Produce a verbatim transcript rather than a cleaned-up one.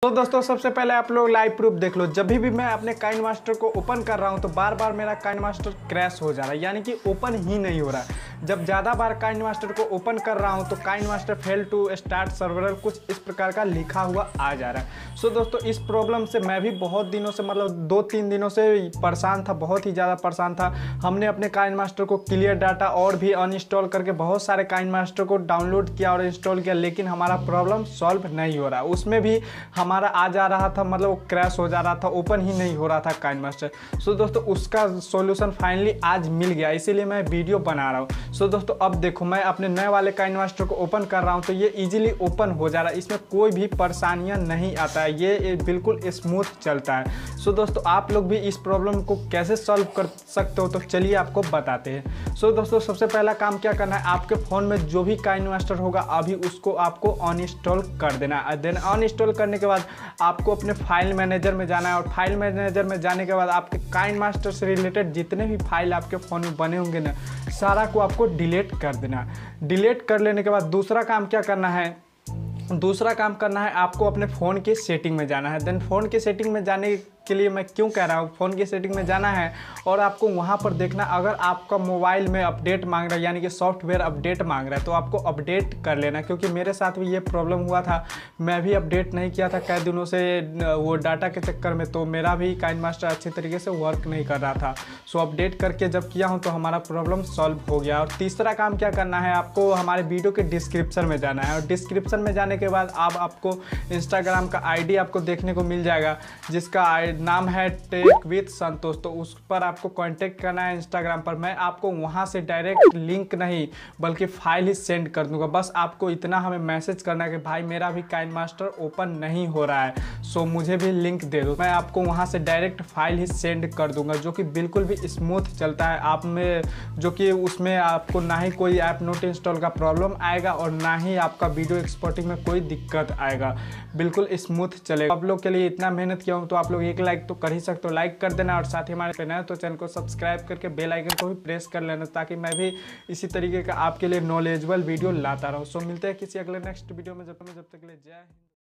तो दोस्तों सबसे पहले आप लोग लाइव प्रूफ देख लो। जब भी मैं अपने काइन मास्टर को ओपन कर रहा हूं तो बार बार मेरा काइन मास्टर क्रैश हो जा रहा है, यानी कि ओपन ही नहीं हो रहा है। जब ज़्यादा बार काइन मास्टर को ओपन कर रहा हूं तो KineMaster fail to start server कुछ इस प्रकार का लिखा हुआ आ जा रहा है। सो दोस्तों इस प्रॉब्लम से मैं भी बहुत दिनों से मतलब दो तीन दिनों से परेशान था, बहुत ही ज़्यादा परेशान था। हमने अपने काइन मास्टर को क्लियर डाटा और भी अनइंस्टॉल करके बहुत सारे काइन मास्टर को डाउनलोड किया और इंस्टॉल किया, लेकिन हमारा प्रॉब्लम सॉल्व नहीं हो रहा। उसमें भी हमारा आ जा रहा था, मतलब वो क्रैश हो जा रहा था, ओपन ही नहीं हो रहा था काइन मास्टर। सो दोस्तों उसका सॉल्यूशन फाइनली आज मिल गया, इसीलिए मैं वीडियो बना रहा हूँ। सो दोस्तों अब देखो मैं अपने नए वाले काइन मास्टर को ओपन कर रहा हूँ तो ये इजीली ओपन हो जा रहा है, इसमें कोई भी परेशानियाँ नहीं आता है, ये बिल्कुल स्मूथ चलता है। सो दोस्तों आप लोग भी इस प्रॉब्लम को कैसे सॉल्व कर सकते हो तो चलिए आपको बताते हैं। सो दोस्तों सबसे पहला काम क्या करना है, आपके फ़ोन में जो भी काइन मास्टर होगा अभी उसको आपको अनइंस्टॉल कर देना है। देन अनइंस्टॉल करने के बाद आपको अपने फाइल मैनेजर में जाना है और फाइल मैनेजर में जाने के बाद आपके काइन मास्टर से रिलेटेड जितने भी फाइल आपके फ़ोन में बने होंगे ना, सारा को आपको डिलीट कर देना। डिलीट कर लेने के बाद दूसरा काम क्या करना है, दूसरा काम करना है आपको अपने फ़ोन की सेटिंग में जाना है। देन फ़ोन की सेटिंग में जाने के लिए मैं क्यों कह रहा हूँ, फ़ोन की सेटिंग में जाना है और आपको वहाँ पर देखना अगर आपका मोबाइल में अपडेट मांग रहा है, यानी कि सॉफ्टवेयर अपडेट मांग रहा है, तो आपको अपडेट कर लेना। क्योंकि मेरे साथ भी ये प्रॉब्लम हुआ था, मैं भी अपडेट नहीं किया था कई दिनों से वो डाटा के चक्कर में, तो मेरा भी काइन मास्टर अच्छी तरीके से वर्क नहीं कर रहा था। सो अपडेट करके जब किया हूँ तो हमारा प्रॉब्लम सॉल्व हो गया। और तीसरा काम क्या करना है, आपको हमारे वीडियो के डिस्क्रिप्शन में जाना है और डिस्क्रिप्शन में जाने के बाद आप आपको इंस्टाग्राम का आई डी आपको देखने को मिल जाएगा, जिसका नाम है टेक विद संतोष। तो उस पर आपको कांटेक्ट करना है इंस्टाग्राम पर। मैं आपको वहां से डायरेक्ट लिंक नहीं बल्कि फाइल ही सेंड कर दूंगा। बस आपको इतना हमें मैसेज करना है कि भाई मेरा भी काइन मास्टर ओपन नहीं हो रहा है, सो मुझे भी लिंक दे दो। मैं आपको वहां से डायरेक्ट फाइल ही सेंड कर दूंगा, जो कि बिल्कुल भी स्मूथ चलता है। आप में जो कि उसमें आपको ना ही कोई ऐप नोट इंस्टॉल का प्रॉब्लम आएगा और ना ही आपका वीडियो एक्सपोर्टिंग में कोई दिक्कत आएगा, बिल्कुल स्मूथ चलेगा। आप लोग के लिए इतना मेहनत किया हूँ तो आप लोग एक लाइक तो कर ही सकते हो, लाइक कर देना। और साथ ही हमारे पे नए तो चैनल को सब्सक्राइब करके बेल आइकन को भी प्रेस कर लेना, ताकि मैं भी इसी तरीके का आपके लिए नॉलेजेबल वीडियो लाता रहूँ। सो मिलते हैं किसी अगले नेक्स्ट वीडियो में, जब तक जब तक के लिए जय हिंद।